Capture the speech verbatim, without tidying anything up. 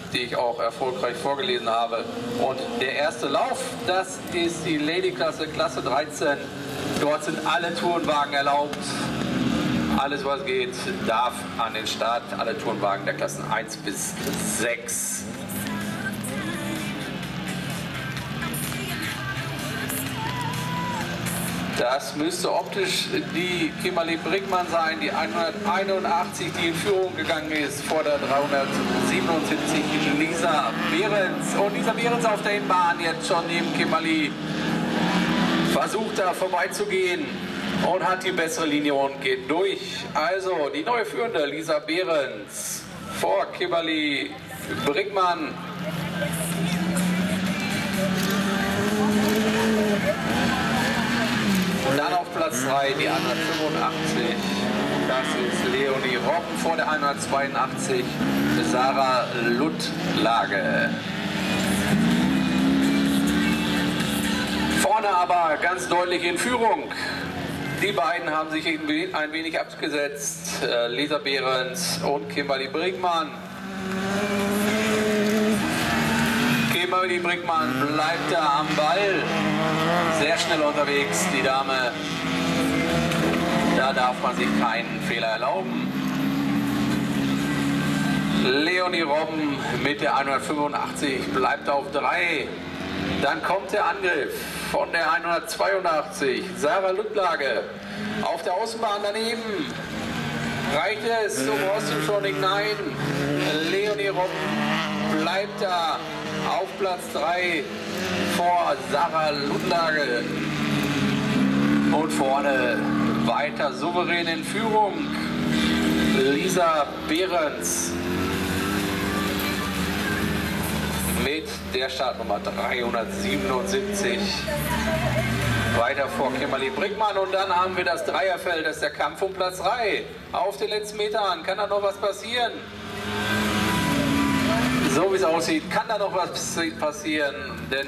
die ich auch erfolgreich vorgelesen habe. Und der erste Lauf, das ist die Lady-Klasse, Klasse dreizehn. Dort sind alle Tourenwagen erlaubt. Alles, was geht, darf an den Start. Alle Tourenwagen der Klassen eins bis sechs. Das müsste optisch die Kimberly Brickmann sein, die hunderteinundachtzig, die in Führung gegangen ist, vor der dreihundertsiebenundsiebzig Lisa Behrens. Und Lisa Behrens auf der Innenbahn jetzt schon neben Kimberly. Versucht da vorbeizugehen und hat die bessere Linie und geht durch. Also die neue Führende Lisa Behrens vor Kimberly Brickmann. Dann auf Platz drei die hundertfünfundachtzig, das ist Leonie Robben vor der hundertzweiundachtzig, Sarah Luttlage. Vorne aber ganz deutlich in Führung. Die beiden haben sich ein wenig abgesetzt, Lisa Behrens und Kimberly Brickmann. Kimberly Brickmann bleibt da am Ball, sehr schnell unterwegs, die Dame. Da darf man sich keinen Fehler erlauben. Leonie Robben mit der hundertfünfundachtzig bleibt auf drei. Dann kommt der Angriff von der hundertzweiundachtzig, Sarah Luttlage auf der Außenbahn daneben. Reicht es zum Ostenschorning? Nein. Leonie Robben bleibt da auf Platz drei vor Sarah Luttlage. Und vorne weiter souverän in Führung Lisa Behrens mit der Startnummer dreihundertsiebenundsiebzig. Weiter vor Kimberly Brickmann und dann haben wir das Dreierfeld, das ist der Kampf um Platz drei. Auf den letzten Metern kann da noch was passieren. So wie es aussieht, kann da noch was passieren, denn